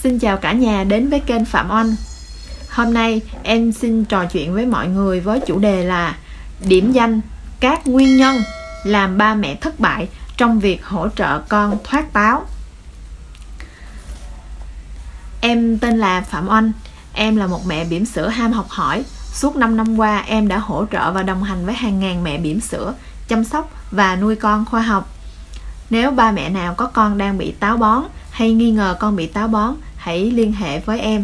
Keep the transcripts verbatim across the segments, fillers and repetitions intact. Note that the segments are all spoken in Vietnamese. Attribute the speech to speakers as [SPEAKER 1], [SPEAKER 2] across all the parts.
[SPEAKER 1] Xin chào cả nhà đến với kênh Phạm Oanh. Hôm nay em xin trò chuyện với mọi người với chủ đề là điểm danh các nguyên nhân làm ba mẹ thất bại trong việc hỗ trợ con thoát táo. Em tên là Phạm Oanh. Em là một mẹ bỉm sữa ham học hỏi. Suốt năm năm qua em đã hỗ trợ và đồng hành với hàng ngàn mẹ bỉm sữa chăm sóc và nuôi con khoa học. Nếu ba mẹ nào có con đang bị táo bón hay nghi ngờ con bị táo bón, hãy liên hệ với em.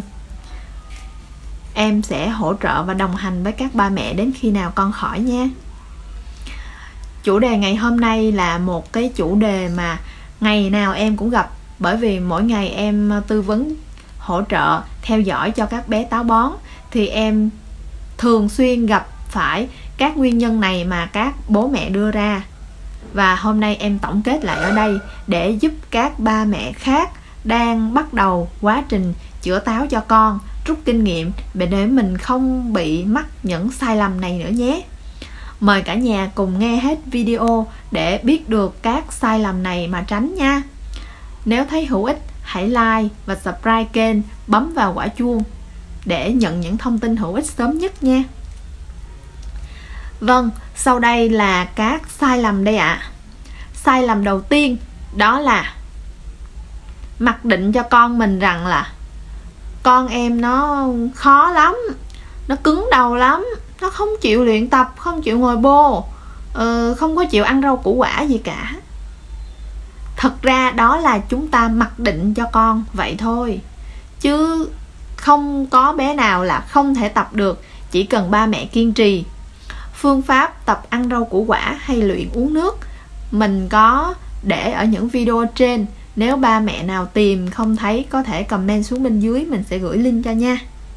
[SPEAKER 1] Em sẽ hỗ trợ và đồng hành với các ba mẹ đến khi nào con khỏi nha. Chủ đề ngày hôm nay là một cái chủ đề mà ngày nào em cũng gặp, bởi vì mỗi ngày em tư vấn, hỗ trợ, theo dõi cho các bé táo bón thì em thường xuyên gặp phải các nguyên nhân này mà các bố mẹ đưa ra. Và hôm nay em tổng kết lại ở đây để giúp các ba mẹ khác đang bắt đầu quá trình chữa táo cho con rút kinh nghiệm để mình không bị mắc những sai lầm này nữa nhé. Mời cả nhà cùng nghe hết video để biết được các sai lầm này mà tránh nha. Nếu thấy hữu ích, hãy like và subscribe kênh, bấm vào quả chuông để nhận những thông tin hữu ích sớm nhất nha. Vâng, sau đây là các sai lầm đây ạ. À. Sai lầm đầu tiên đó là mặc định cho con mình rằng là con em nó khó lắm, nó cứng đầu lắm, nó không chịu luyện tập, không chịu ngồi bô, uh, không có chịu ăn rau củ quả gì cả. Thật ra đó là chúng ta mặc định cho con vậy thôi, chứ không có bé nào là không thể tập được, chỉ cần ba mẹ kiên trì. Phương pháp tập ăn rau củ quả hay luyện uống nước mình có để ở những video trên. Nếu ba mẹ nào tìm không thấy có thể comment xuống bên dưới, mình sẽ gửi link cho nha.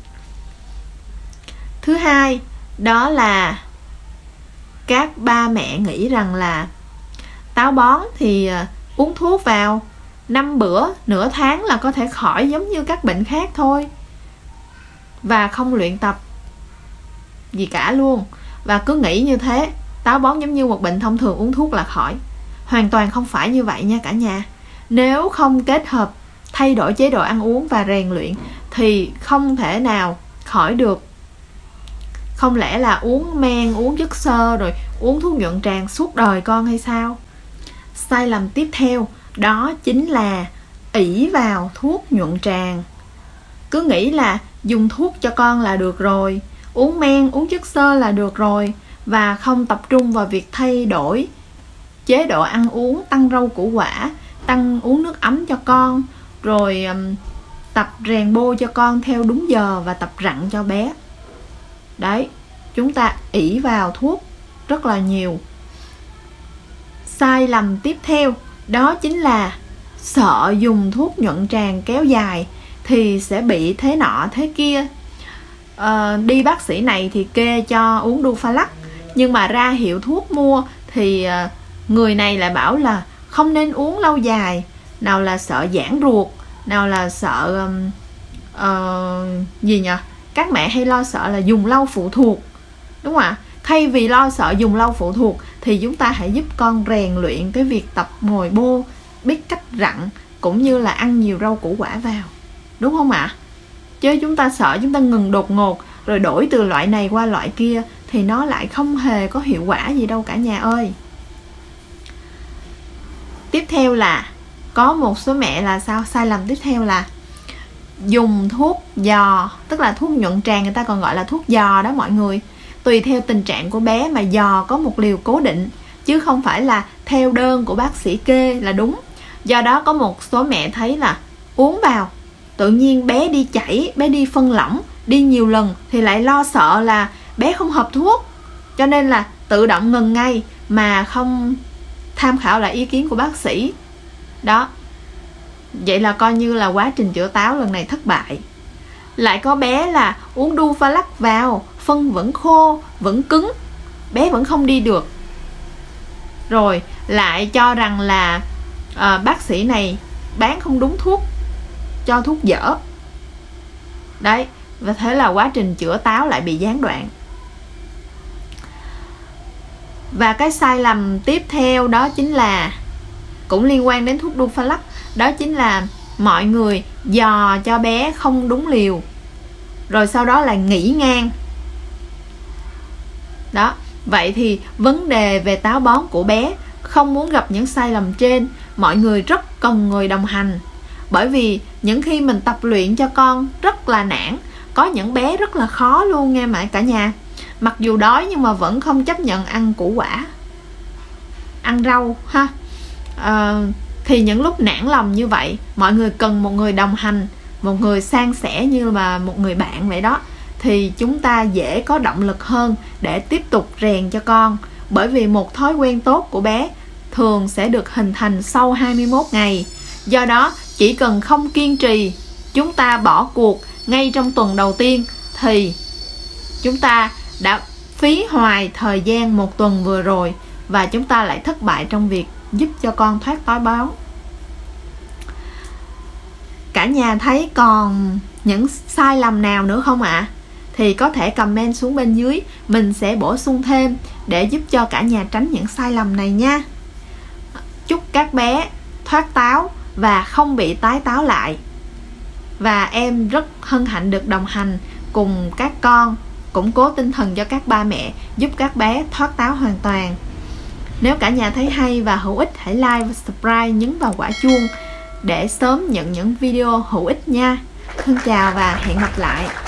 [SPEAKER 1] Thứ hai, đó là các ba mẹ nghĩ rằng là táo bón thì uống thuốc vào năm bữa, nửa tháng là có thể khỏi giống như các bệnh khác thôi, và không luyện tập gì cả luôn. Và cứ nghĩ như thế, táo bón giống như một bệnh thông thường, uống thuốc là khỏi. Hoàn toàn không phải như vậy nha cả nhà. Nếu không kết hợp thay đổi chế độ ăn uống và rèn luyện thì không thể nào khỏi được. Không lẽ là uống men, uống chất xơ rồi uống thuốc nhuận tràng suốt đời con hay sao? Sai lầm tiếp theo đó chính là ỷ vào thuốc nhuận tràng. Cứ nghĩ là dùng thuốc cho con là được rồi, uống men, uống chất xơ là được rồi, và không tập trung vào việc thay đổi chế độ ăn uống, tăng rau củ quả, tăng uống nước ấm cho con, rồi um, tập rèn bô cho con theo đúng giờ và tập rặn cho bé. Đấy, chúng ta ỷ vào thuốc rất là nhiều. Sai lầm tiếp theo đó chính là sợ dùng thuốc nhuận tràng kéo dài thì sẽ bị thế nọ thế kia. À, đi bác sĩ này thì kê cho uống Dufalac, nhưng mà ra hiệu thuốc mua thì uh, người này lại bảo là không nên uống lâu dài. Nào là sợ giãn ruột, nào là sợ um, uh, gì nhỉ? Các mẹ hay lo sợ là dùng lâu phụ thuộc, đúng không ạ? Thay vì lo sợ dùng lâu phụ thuộc thì chúng ta hãy giúp con rèn luyện cái việc tập ngồi bô, biết cách rặn, cũng như là ăn nhiều rau củ quả vào, đúng không ạ? Chứ chúng ta sợ chúng ta ngừng đột ngột rồi đổi từ loại này qua loại kia thì nó lại không hề có hiệu quả gì đâu cả nhà ơi. Tiếp theo là có một số mẹ là sao? Sai lầm tiếp theo là dùng thuốc giò, tức là thuốc nhuận tràng, người ta còn gọi là thuốc giò đó mọi người. Tùy theo tình trạng của bé mà giò có một liều cố định, chứ không phải là theo đơn của bác sĩ kê là đúng. Do đó có một số mẹ thấy là uống vào tự nhiên bé đi chảy, bé đi phân lỏng, đi nhiều lần thì lại lo sợ là bé không hợp thuốc, cho nên là tự động ngừng ngay mà không tham khảo lại ý kiến của bác sĩ. Đó, vậy là coi như là quá trình chữa táo lần này thất bại. Lại có bé là uống Dufalac vào, phân vẫn khô, vẫn cứng, bé vẫn không đi được, rồi lại cho rằng là à, bác sĩ này bán không đúng thuốc, cho thuốc dở. Đấy, và thế là quá trình chữa táo lại bị gián đoạn. Và cái sai lầm tiếp theo đó chính là cũng liên quan đến thuốc Dufalac, đó chính là mọi người dò cho bé không đúng liều, rồi sau đó là nghỉ ngang. Đó, vậy thì vấn đề về táo bón của bé không muốn gặp những sai lầm trên, mọi người rất cần người đồng hành. Bởi vì những khi mình tập luyện cho con rất là nản, có những bé rất là khó luôn nghe mà cả nhà. Mặc dù đói nhưng mà vẫn không chấp nhận ăn củ quả, ăn rau ha. À, thì những lúc nản lòng như vậy, mọi người cần một người đồng hành, một người san sẻ như là một người bạn vậy đó. Thì chúng ta dễ có động lực hơn để tiếp tục rèn cho con. Bởi vì một thói quen tốt của bé thường sẽ được hình thành sau hai mươi mốt ngày. Do đó, chỉ cần không kiên trì, chúng ta bỏ cuộc ngay trong tuần đầu tiên thì chúng ta đã phí hoài thời gian một tuần vừa rồi, và chúng ta lại thất bại trong việc giúp cho con thoát táo bón. Cả nhà thấy còn những sai lầm nào nữa không ạ? À? Thì có thể comment xuống bên dưới, mình sẽ bổ sung thêm để giúp cho cả nhà tránh những sai lầm này nha. Chúc các bé thoát táo và không bị tái táo lại. Và em rất hân hạnh được đồng hành cùng các con, củng cố tinh thần cho các ba mẹ, giúp các bé thoát táo hoàn toàn. Nếu cả nhà thấy hay và hữu ích, hãy like và subscribe, nhấn vào quả chuông để sớm nhận những video hữu ích nha. Thân chào và hẹn gặp lại.